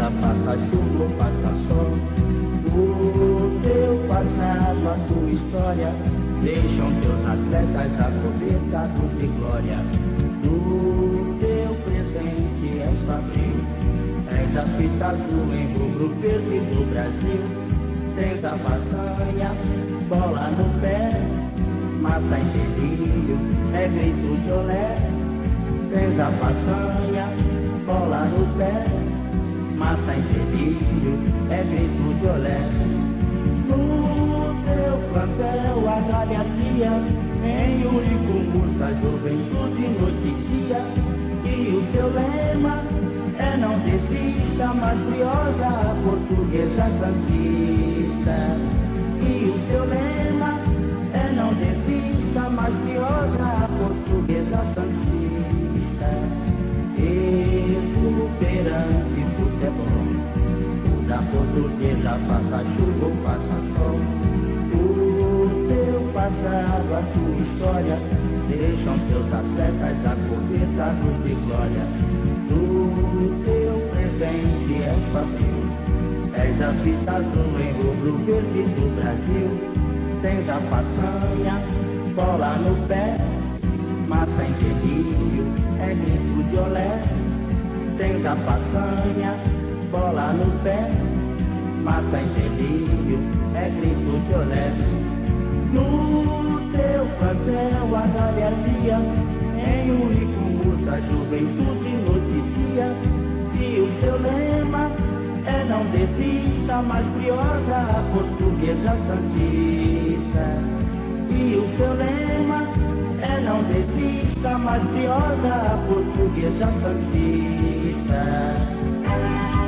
portuguesa, passa chuva ou passa sol. O teu passado, a tua história, deixam teus atletas acobertados de glória. No teu presente és fabril, és a fita azul em rubro verde do Brasil. Tens a façanha, bola no pé, massa em delírio, é grito de olé. Tens a façanha, bola no pé, massa em delírio, é grito de olé. No teu plantel a galeria, em Uricumbúça, juventude, noite e dia. E o seu lema é não desista, mas briosa a portuguesa santista. E o seu lema é não desista, mas briosa a portuguesa santista. Exuberante futebol, o da portuguesa passa chuva ou passa sol. O teu passado, a tua história, deixam teus atletas acobertados de glória. No teu presente és papel, és a fita azul em rubro verde do Brasil. Tens a façanha, bola no pé, massa em delírio, é grito de olé. Tens a façanha, bola no pé, massa em delírio, é grito de olé. No teu plantel a galhardia, em Uricumbúça, juventude, noite e dia. E o seu lema é não desista, mas briosa a portuguesa santista. E o seu lema é não desista, mas briosa a portuguesa santista.